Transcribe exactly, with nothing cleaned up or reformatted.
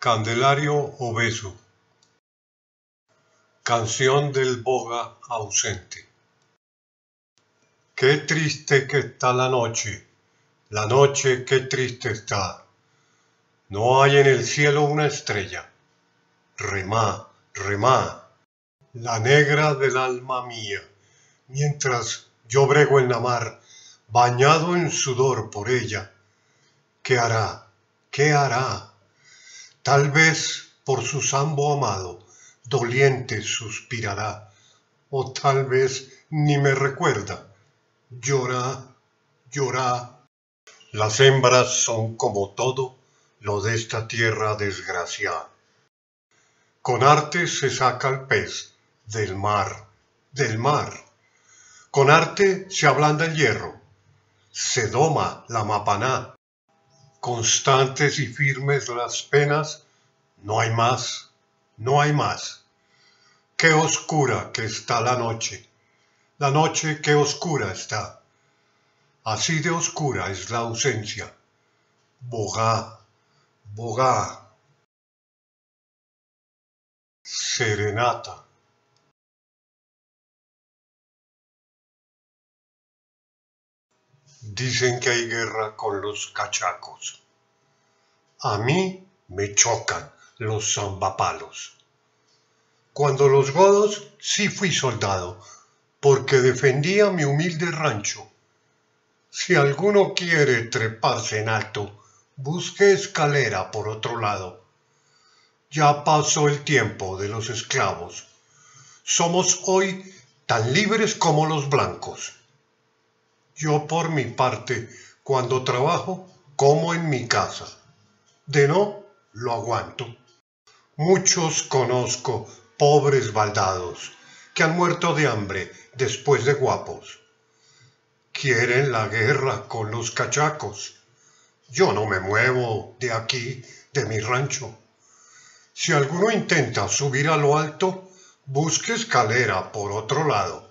Candelario Obeso. Canción del boga ausente. Qué triste que está la noche, la noche qué triste está. No hay en el cielo una estrella. Remá, remá, la negra del alma mía, mientras yo brego en la mar, bañado en sudor por ella. ¿Qué hará? ¿Qué hará? Tal vez por su sambo amado, doliente suspirará, o tal vez ni me recuerda. Llora, llora. Las hembras son como todo lo de esta tierra desgraciada. Con arte se saca el pez del mar, del mar. Con arte se ablanda el hierro, se doma la mapaná. Constantes y firmes las penas, no hay más, no hay más. Qué oscura que está la noche, la noche qué oscura está. Así de oscura es la ausencia. Bogá, bogá. Serenata. Dicen que hay guerra con los cachacos. A mí me chocan los zambapalos. Cuando los godos sí fui soldado, porque defendía mi humilde rancho. Si alguno quiere treparse en alto, busque escalera por otro lado. Ya pasó el tiempo de los esclavos. Somos hoy tan libres como los blancos. Yo por mi parte, cuando trabajo, como en mi casa. De no, lo aguanto. Muchos conozco, pobres baldados, que han muerto de hambre después de guapos. Quieren la guerra con los cachacos. Yo no me muevo de aquí, de mi rancho. Si alguno intenta subir a lo alto, busque escalera por otro lado.